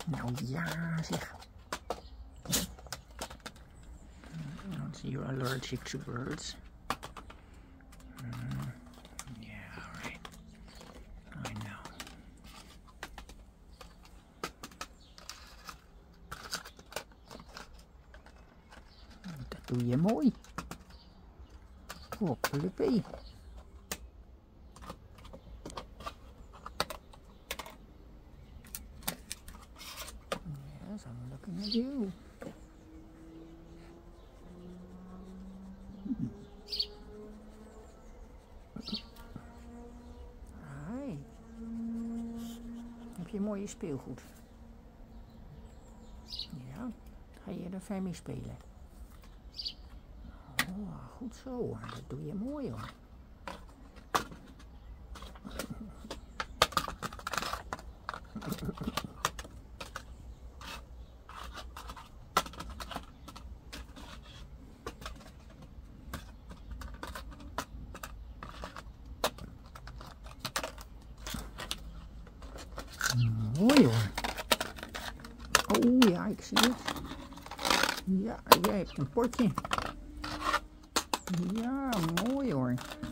Nou ja, zeg. You're allergic to birds. Yeah, alright. I know. Dat doe je mooi. Hoppelepee. Yes, I'm looking at you. Hi. Heb je mooie speelgoed? Ja, ga je er fijn mee spelen? Oh, goed zo. Dat doe je mooi hoor. Mooi hoor. Oh ja, ik zie het. Ja, jij hebt een potje. Ja, mooi hoor.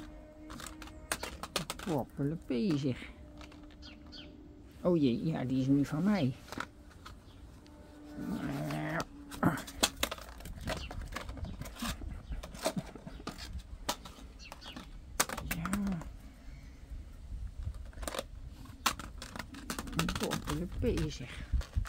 Hoppelepee zeg. Oh jee, ja, die is nu van mij. Hoppelepee zeg.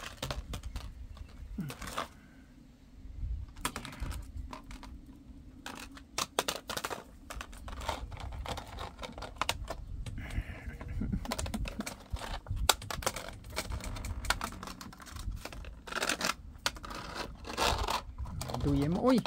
Dat doe je mooi.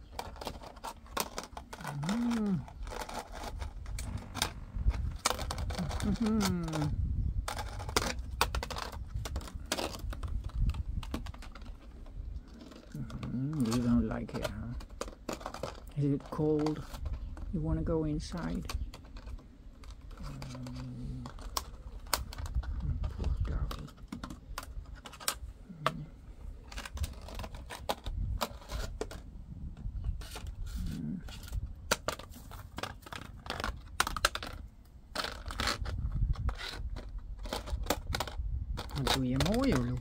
You don't like it, huh? Is it cold? You want to go inside? Poor doggy. Dat doe je mooi hoor, Lou.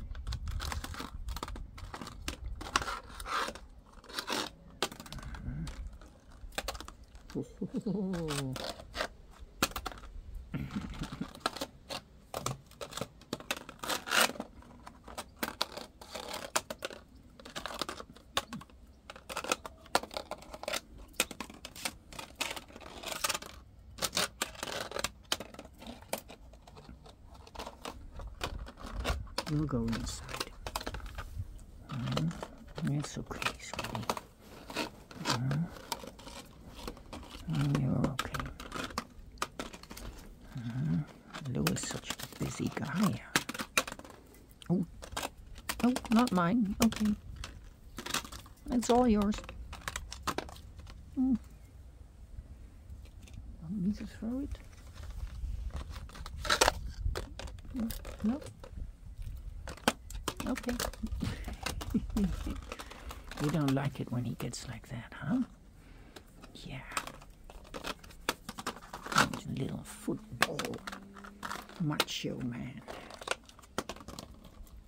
We'll go inside. It's okay, sweetie. You're okay. Lou is such a busy guy. Oh, not mine. Okay. It's all yours. Don't need to throw it. No. Okay. You don't like it when he gets like that, huh? Yeah. He's a little football macho man.